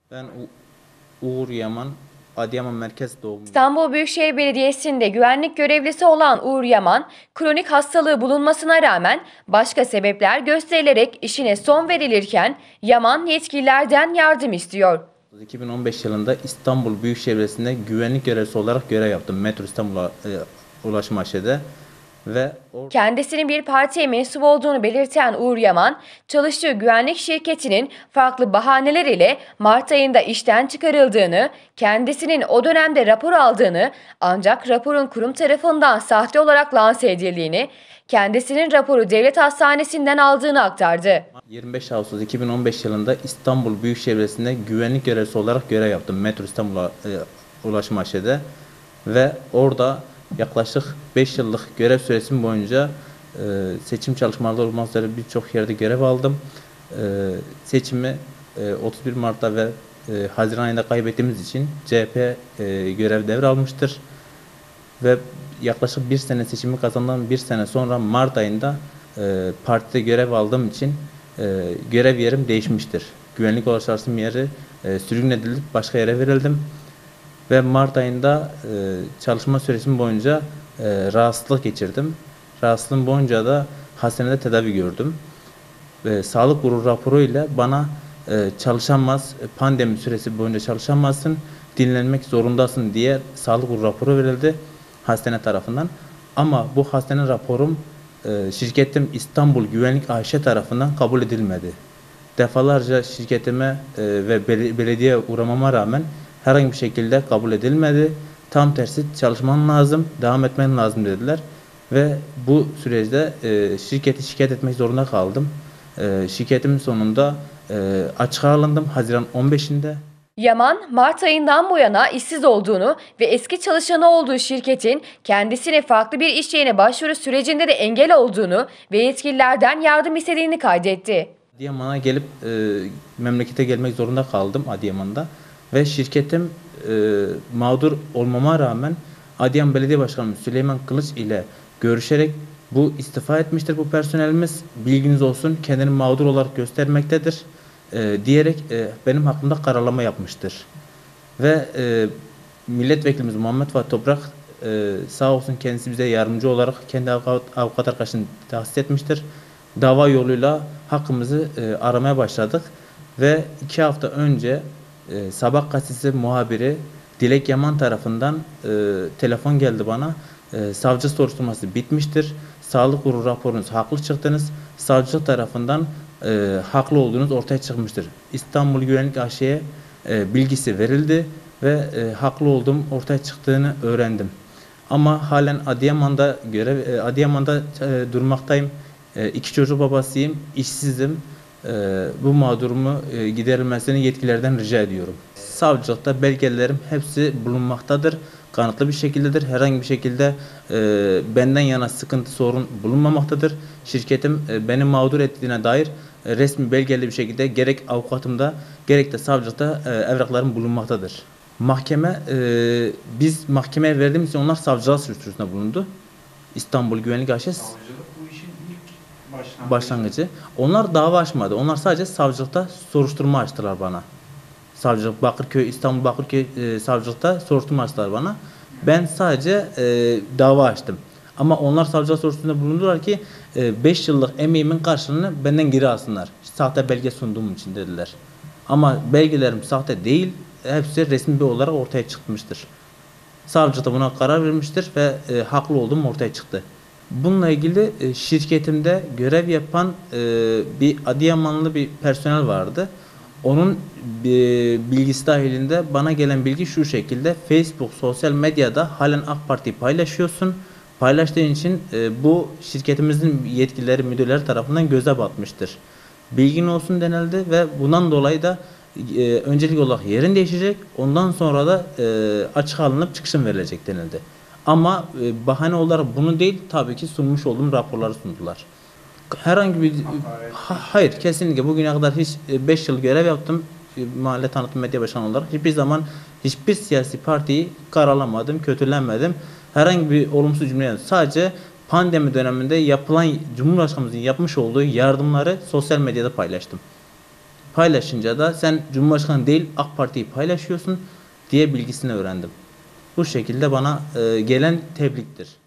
Ben Uğur Yaman, Adıyaman Merkez doğumluyum. İstanbul Büyükşehir Belediyesi'nde güvenlik görevlisi olan Uğur Yaman, kronik hastalığı bulunmasına rağmen başka sebepler gösterilerek işine son verilirken Yaman yetkililerden yardım istiyor. 2015 yılında İstanbul Büyükşehir Belediyesi'nde güvenlik görevlisi olarak görev yaptım. Metro İstanbul'a Ulaşım AŞ'de. Kendisinin bir partiye mensup olduğunu belirten Uğur Yaman, çalıştığı güvenlik şirketinin farklı bahaneler ile Mart ayında işten çıkarıldığını, kendisinin o dönemde rapor aldığını ancak raporun kurum tarafından sahte olarak lanse edildiğini, kendisinin raporu devlet hastanesinden aldığını aktardı. 25 Ağustos 2015 yılında İstanbul Büyükşehir Belediyesi'nde güvenlik görevlisi olarak görev yaptım. Metro İstanbul'a Ulaşım AŞ'de. Ve orada yaklaşık 5 yıllık görev süresim boyunca seçim çalışmaları olmak üzere birçok yerde görev aldım. Seçimi 31 Mart'ta ve Haziran ayında kaybettiğimiz için CHP görev devralmıştır. Ve yaklaşık bir sene seçimi kazandan bir sene sonra Mart ayında partide görev aldığım için görev yerim değişmiştir. Güvenlik ulaştırma yeri sürgün edilip başka yere verildim. Ve Mart ayında çalışma sürecim boyunca rahatsızlık geçirdim. Rahatsızlığım boyunca da hastanede tedavi gördüm. Sağlık kurulu raporu ile bana çalışamaz, pandemi süresi boyunca çalışamazsın, dinlenmek zorundasın diye sağlık kurulu raporu verildi hastane tarafından. Ama bu hastane raporum şirketim İstanbul Güvenlik AŞ tarafından kabul edilmedi. Defalarca şirketime ve belediyeye uğramama rağmen herhangi bir şekilde kabul edilmedi. Tam tersi çalışman lazım, devam etmen lazım dediler. Ve bu süreçte şirketi şikayet etmek zorunda kaldım. Şirketimin sonunda açığa alındım Haziran 15'inde. Yaman, Mart ayından bu yana işsiz olduğunu ve eski çalışanı olduğu şirketin kendisine farklı bir iş yerine başvuru sürecinde de engel olduğunu ve yetkililerden yardım istediğini kaydetti. Adıyaman'a gelip memlekete gelmek zorunda kaldım Adıyaman'da. Ve şirketim mağdur olmama rağmen Adıyaman Belediye Başkanı Süleyman Kılıç ile görüşerek bu istifa etmiştir bu personelimiz. Bilginiz olsun kendini mağdur olarak göstermektedir diyerek benim hakkımda kararlama yapmıştır. Ve milletvekilimiz Muhammed Fatih Toprak sağ olsun kendisi bize yardımcı olarak kendi avukat arkadaşını tahsis etmiştir. Dava yoluyla hakkımızı aramaya başladık. Ve 2 hafta önce Sabah gazetesi muhabiri Dilek Yaman tarafından telefon geldi bana. Savcı soruşturması bitmiştir. Sağlık kurulu raporunuz haklı çıktınız. Savcılık tarafından haklı olduğunuz ortaya çıkmıştır. İstanbul Güvenlik AŞ'ye bilgisi verildi ve haklı olduğum ortaya çıktığını öğrendim. Ama halen Adıyaman'da durmaktayım. 2 çocuk babasıyım, işsizim. Bu mağdurumu giderilmesini yetkililerden rica ediyorum. Savcılıkta belgelerim hepsi bulunmaktadır. Kanıtlı bir şekildedir. Herhangi bir şekilde benden yana sıkıntı, sorun bulunmamaktadır. Şirketim beni mağdur ettiğine dair resmi belgeli bir şekilde gerek avukatımda gerek de savcılıkta evraklarım bulunmaktadır. Biz mahkemeye verdiğimiz için onlar savcılığa suçlusunda bulundu. İstanbul Güvenlik AŞ başlangıcı. Onlar dava açmadı. Onlar sadece savcılıkta soruşturma açtılar bana. Savcılık Bakırköy, İstanbul Bakırköy savcılıkta soruşturma açtılar bana. Ben sadece dava açtım. Ama onlar savcılığa soruşturmada bulundular ki 5 yıllık emeğimin karşılığını benden geri alsınlar. Sahte belge sunduğum için dediler. Ama belgelerim sahte değil. Hepsi resmi bir olarak ortaya çıkmıştır. Savcı da buna karar vermiştir ve haklı olduğum ortaya çıktı. Bununla ilgili şirketimde görev yapan bir Adıyamanlı bir personel vardı. Onun bilgisi dahilinde bana gelen bilgi şu şekilde: Facebook, sosyal medyada halen AK Parti'yi paylaşıyorsun. Paylaştığın için bu şirketimizin yetkilileri, müdürleri tarafından göze batmıştır. Bilgin olsun denildi ve bundan dolayı da öncelik olarak yerin değişecek. Ondan sonra da açığa alınıp çıkışın verilecek denildi. Ama bahane olarak bunu değil, tabii ki sunmuş olduğum raporları sundular. Herhangi bir hayır, kesinlikle bugüne kadar hiç 5 yıl görev yaptım mahalle tanıtım medya başkanı olarak. Hiçbir zaman hiçbir siyasi partiyi karalamadım, kötülenmedim. Herhangi bir olumsuz cümle yok. Sadece pandemi döneminde yapılan Cumhurbaşkanımızın yapmış olduğu yardımları sosyal medyada paylaştım. Paylaşınca da sen Cumhurbaşkanı değil AK Parti'yi paylaşıyorsun diye bilgisini öğrendim. Bu şekilde bana gelen tebriktir.